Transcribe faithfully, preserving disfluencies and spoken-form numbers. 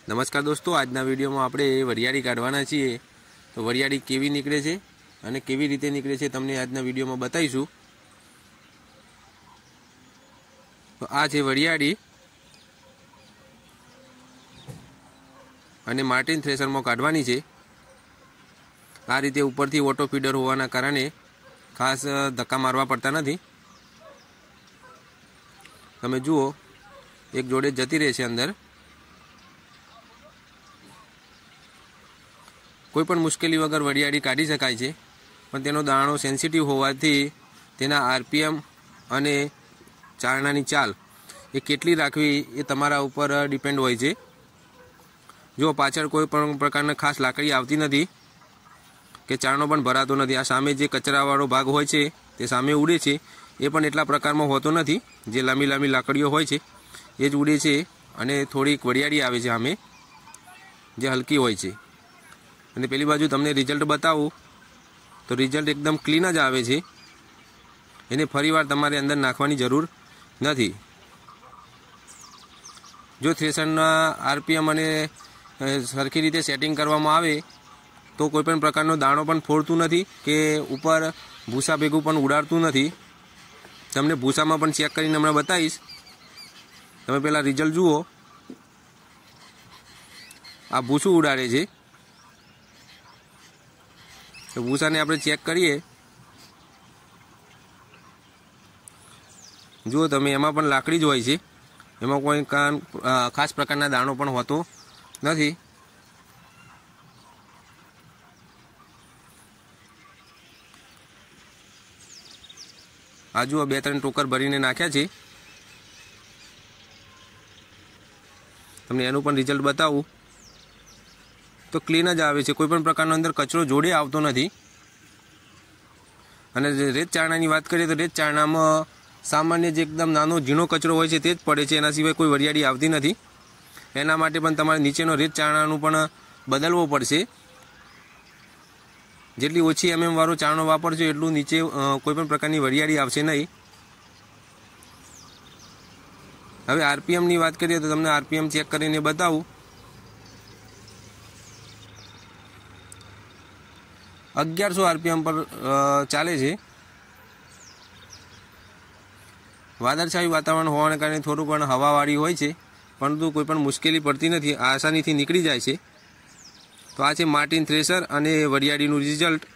नमस्कार दोस्तों, आजना वीडियो में आपणे वरियाળી काढवाना छीए। तो वरियाળી केवी निकळे छे अने केवी रीते निकळे छे तमने आजना वीडियो में बताईशुं। तो आ छे वरियाળી अने मार्टिन थ्रेसर में काढवानी छे। आ रीते उपरथी ऑटो फीडर होवाना कारणे खास धक्का मारवा पड़ता नथी। तमे जुओ एक जोड़े जती रहेशे अंदर। कोईपण मुश्केली वगर वरियाળી काढी शकाय छे, पण तेनो दाणो सेन्सिटिव होवाथी तेना आरपीएम अने चारणानी चाल ए केटली राखवी ए तमारा उपर डिपेन्ड होय छे। जो पाछळ कोईपण प्रकारना खास लाकड़ी आवती नथी के चारणो पण भरातो नथी। आ सामे जे कचरावाळो भाग होय छे ते सामे उड़े छे ए पण एटला प्रकारमां होतो नथी। जे लांबी लांबी लाकड़ीओ होय छे ए ज उड़े छे अने थोड़ीक वरियाળી आवे छे सामे जे हलकी होय छे। अने पेली बाजू तमने रिजल्ट बतावुं तो रिजल्ट एकदम क्लीन ज आवे छे। एने फरीवार तमारे अंदर नाखवानी जरूर नथी। जो थ्रेसरना आरपीएम अने सरखी रीते सेटिंग करवामां आवे तो कोईपण प्रकारनो दाणो पण फोड़तुं नथी के उपर भूसा भेगुं पण उडाड़तुं नथी। तमने भूसामां पण चेक करीने हमणां बतावीश। तमे पेला रिजल्ट जुओ। आ भूसुं उडाड़े छे। तो भूसा ने आपणे चेक करीए। जुओ तमे एमां पण लाकड़ी ज होय छे, एमां कोई खास प्रकारना दाणो पण होतो नथी। आ जुओ बे त्रण टोकर भरीने नाख्या छे। तमने एनुं पण रिजल्ट बतावुं तो क्लीन ज आवे छे। कोईपण प्रकारनो अंदर कचरो जोड़े आवतो नथी। अने रेत चारणानी वात करीए तो रेत चारणामां सामान्य जे एकदम नानो झीणो कचरो होय छे ते ज पड़े छे, एना सिवाय कोई वरियाળી आवती नथी। एना माटे पण तमारे नीचेनो रेत चारणानुं पण बदलवो पड़शे। जेटली ओછી एमएम वाळो चारણો वापरशो એટલું નીચે कोईपण प्रकारनी वरियाળી आवशे नहीं। हवे आरपीएम नी वात करीए तो तमने आरपीएम चेक करीने बतावुं। अगियार सौ आरपीएम पर चाले छे। वादळछाયું वातावरण होवाने कारणे थोड़ुं पण हवावाळी होय छे, परंतु कोईपण मुश्केली पड़ती नथी। आसानीथी નીકળી જાય છે। तो आ छे मार्टिन थ्रेसर अने वरियाળીનું रिजल्ट।